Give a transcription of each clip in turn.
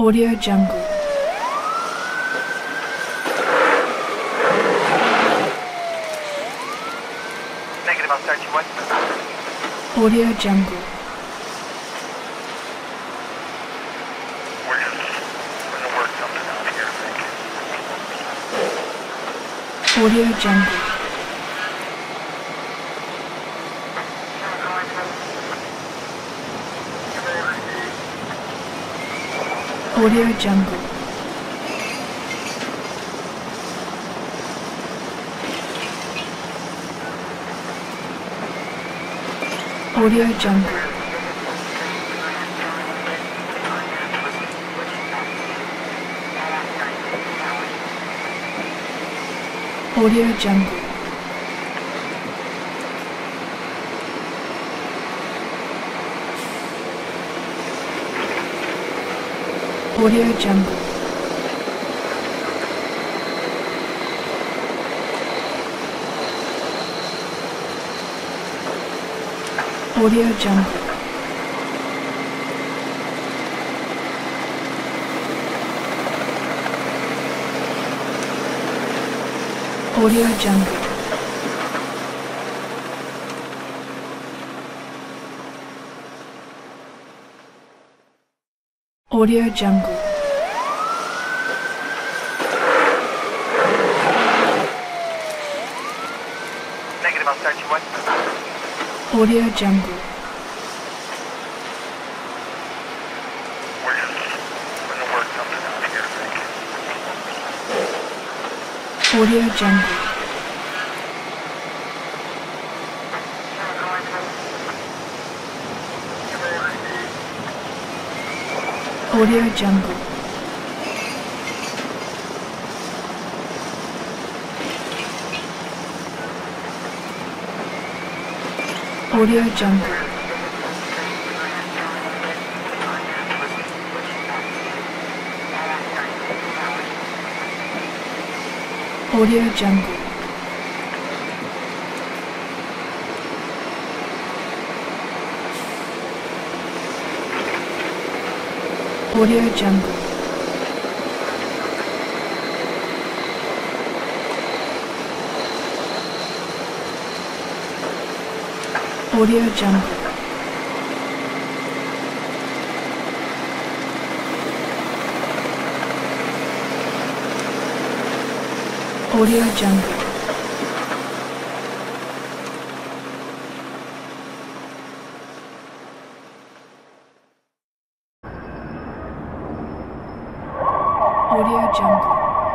Audio Jungle. Negative, I'll start you what? Audio Jungle. We're gonna work something out here, I think. Audio Jungle. Audio Jungle. Audio Jungle. Audio Jungle. Audio Jungle. Audio Jungle. Audio Jungle. Audio Jungle. Negative, I'll start you what? Audio Jungle. We're gonna work something out here, I think. Audio Jungle. Audio Jungle. Audio Jungle. Audio Jungle. Audio Jungle. Audio Jungle. Audio Jungle. Audio Jungle.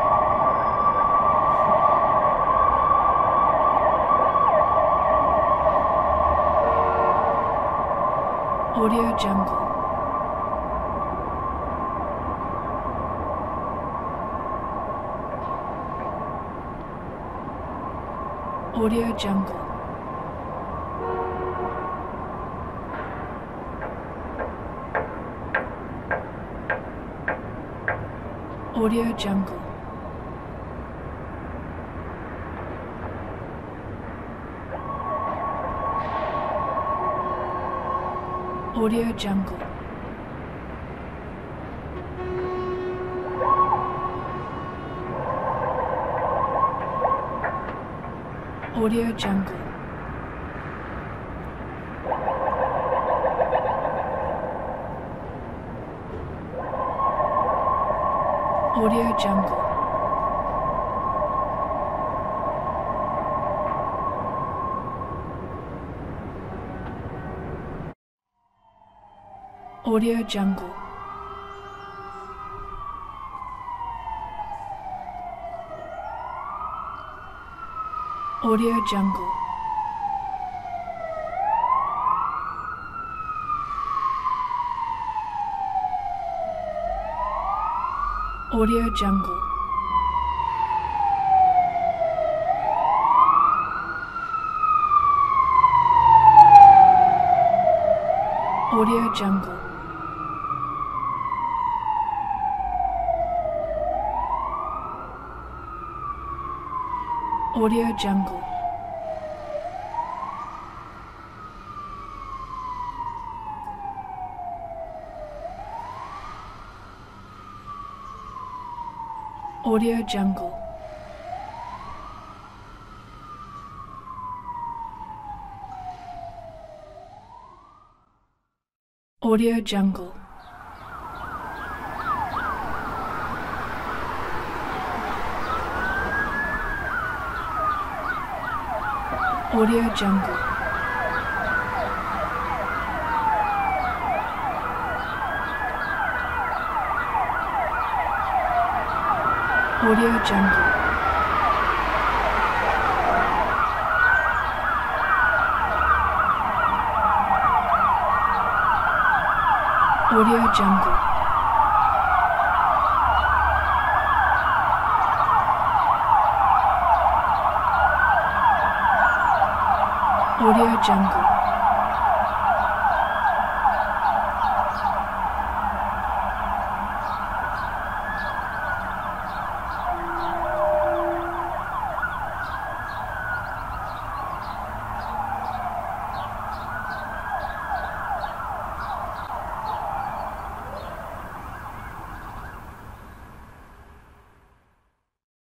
Audio Jungle. Audio Jungle. Audio Jungle. Audio Jungle. Audio Jungle. Audio Jungle. Audio Jungle. Audio Jungle. Audio Jungle. Audio Jungle. Audio Jungle. Audio Jungle. Audio Jungle. Audio Jungle. Audio Jungle. Audio Jungle. Audio Jungle.